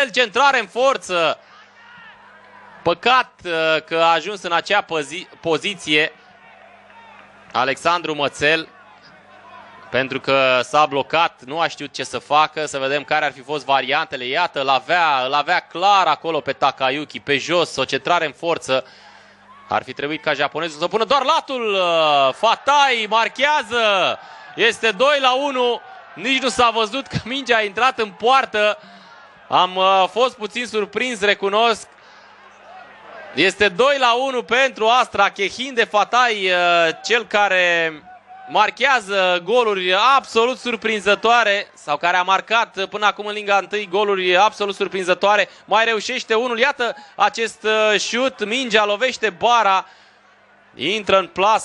Mățel, centrare în forță. Păcat că a ajuns în acea poziție Alexandru Mățel, pentru că s-a blocat, nu a știut ce să facă. Să vedem care ar fi fost variantele. Iată, îl avea clar acolo pe Takayuki, pe jos, o centrare în forță. Ar fi trebuit ca japonezul să pună doar latul. Fatai marchează. Este 2-1. Nici nu s-a văzut că mingea a intrat în poartă. Am fost puțin surprins, recunosc. Este 2-1 pentru Astra. Kehinde Fatai, cel care marchează goluri absolut surprinzătoare, sau care a marcat până acum în Liga 1 goluri absolut surprinzătoare. Mai reușește unul. Iată acest șut. Mingea lovește bara. Intră în plasă.